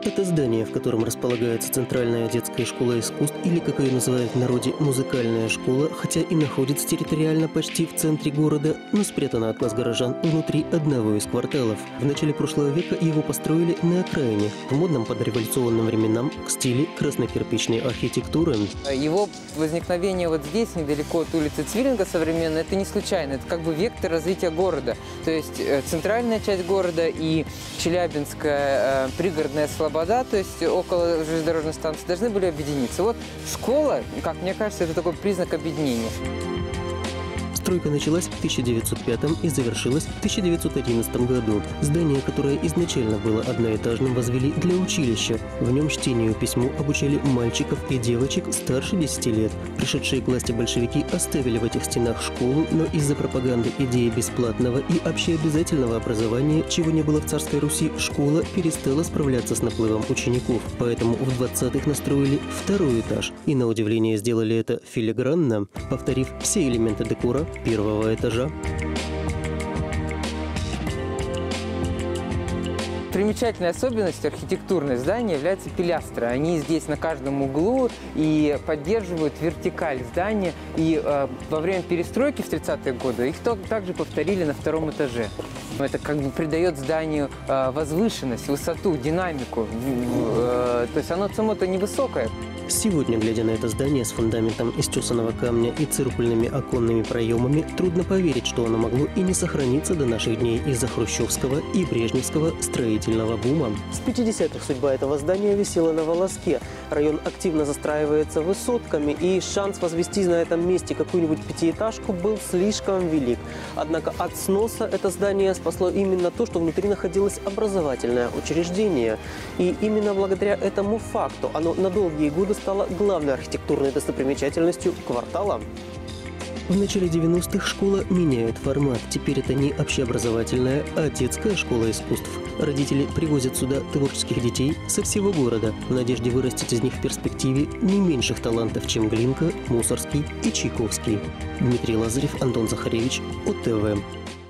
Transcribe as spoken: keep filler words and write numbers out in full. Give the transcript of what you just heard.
Это здание, в котором располагается Центральная детская школа искусств, или, как ее называют в народе, музыкальная школа, хотя и находится территориально почти в центре города, но спрятана от глаз горожан внутри одного из кварталов. В начале прошлого века его построили на окраине, в модном под революционным временам в стиле краснокирпичной архитектуры. Его возникновение вот здесь, недалеко от улицы Цвиллинга современной, это не случайно, это как бы вектор развития города. То есть центральная часть города и Челябинская пригородная Слобода, то есть около железнодорожной станции, должны были объединиться. Вот школа, как мне кажется, это такой признак объединения. Стройка началась в тысяча девятьсот пятом и завершилась в тысяча девятьсот одиннадцатом году. Здание, которое изначально было одноэтажным, возвели для училища. В нем чтению и письму обучали мальчиков и девочек старше десяти лет. Пришедшие к власти большевики оставили в этих стенах школу, но из-за пропаганды идеи бесплатного и общеобязательного образования, чего не было в царской Руси, школа перестала справляться с наплывом учеников. Поэтому в двадцатых настроили второй этаж. И на удивление сделали это филигранно, повторив все элементы декора первого этажа. Примечательной особенностью архитектурной здания являются пилястры. Они здесь на каждом углу и поддерживают вертикаль здания. И э, во время перестройки в тридцатые годы их также повторили на втором этаже. Это как бы придает зданию э, возвышенность, высоту, динамику. Э, то есть оно само-то невысокое. Сегодня, глядя на это здание с фундаментом из тесаного камня и циркульными оконными проемами, трудно поверить, что оно могло и не сохраниться до наших дней из-за хрущевского и брежневского строительного бума. С пятидесятых судьба этого здания висела на волоске. Район активно застраивается высотками, и шанс возвести на этом месте какую-нибудь пятиэтажку был слишком велик. Однако от сноса это здание спасло именно то, что внутри находилось образовательное учреждение. И именно благодаря этому факту оно на долгие годы стала главной архитектурной достопримечательностью квартала. В начале девяностых школа меняет формат. Теперь это не общеобразовательная, а детская школа искусств. Родители привозят сюда творческих детей со всего города в надежде вырастить из них в перспективе не меньших талантов, чем Глинка, Мусорский и Чайковский. Дмитрий Лазарев, Антон Захаревич, О Т В.